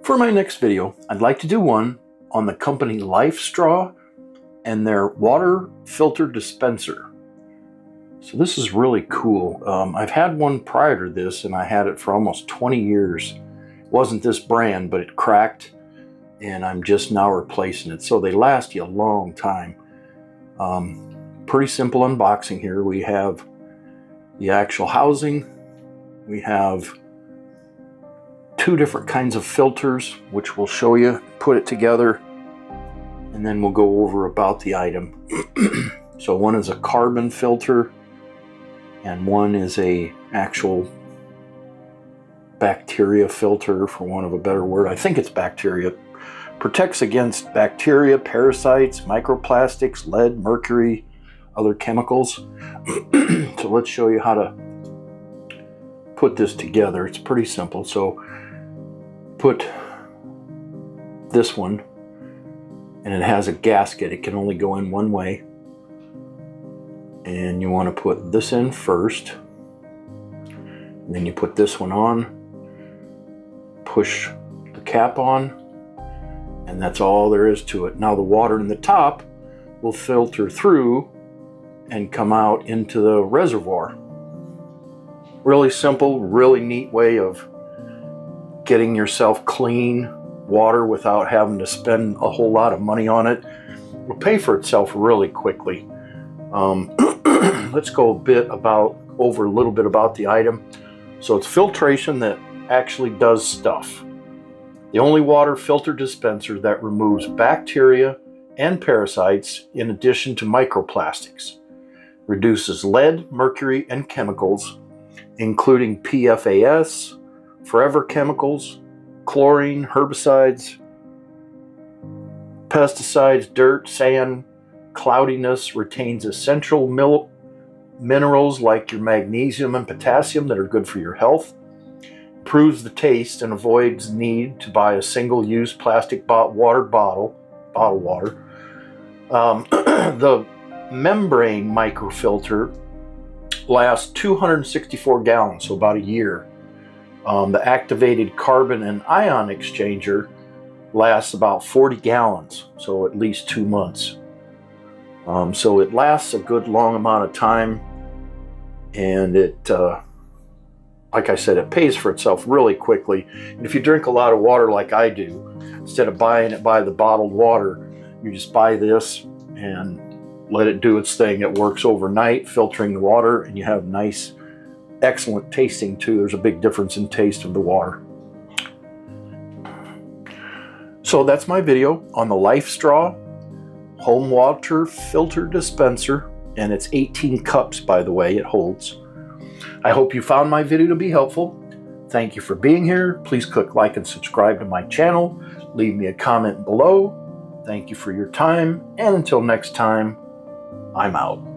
For my next video, I'd like to do one on the company Lifestraw and their water filter dispenser. So this is really cool. I've had one prior to this, and I had it for almost 20 years. It wasn't this brand, but it cracked, and I'm just now replacing it. So they last you a long time. Pretty simple unboxing here. We have the actual housing. We have two different kinds of filters, which we'll show you, put it together, and then we'll go over about the item. So one is a carbon filter, and one is a actual bacteria filter, for want of a better word. I think it's bacteria. Protects against bacteria, parasites, microplastics, lead, mercury, other chemicals. So let's show you how to put this together. It's pretty simple. So put this one, and it has a gasket. It can only go in one way. And you want to put this in first. And then you put this one on, push the cap on, and that's all there is to it. Now the water in the top will filter through and come out into the reservoir. Really simple, really neat way of getting yourself clean water without having to spend a whole lot of money on it. It'll pay for itself really quickly. Let's go over a little bit about the item. So it's filtration that actually does stuff. The only water filter dispenser that removes bacteria and parasites in addition to microplastics. Reduces lead, mercury, and chemicals, including PFAS, forever chemicals, chlorine, herbicides, pesticides, dirt, sand, cloudiness. Retains essential minerals like your magnesium and potassium that are good for your health. Improves the taste and avoids need to buy a single-use plastic bottled water. The membrane microfilter lasts 264 gallons, so about a year. The activated carbon and ion exchanger lasts about 40 gallons, so at least 2 months. So it lasts a good long amount of time, and it, like I said, it pays for itself really quickly. And if you drink a lot of water like I do, instead of buying it by the bottled water, you just buy this and let it do its thing. It works overnight, filtering the water, and you have nice, excellent tasting too. There's a big difference in taste of the water. So that's my video on the Lifestraw home water filter dispenser, and it's 18 cups, by the way, it holds. I hope you found my video to be helpful. Thank you for being here. Please click like and subscribe to my channel. Leave me a comment below. Thank you for your time, and until next time, I'm out.